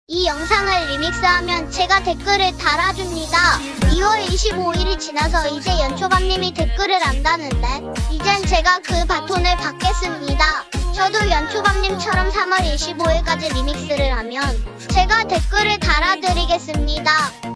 이 영상을 리믹스하면 제가 댓글을 달아줍니다. 2월 25일이 지나서 이제 연초밤님이 댓글을 안다는데 이젠 제가 그 바톤을 받겠습니다. 저도 연초밤님처럼 3월 25일까지 리믹스를 하면 제가 댓글을 달아드리겠습니다.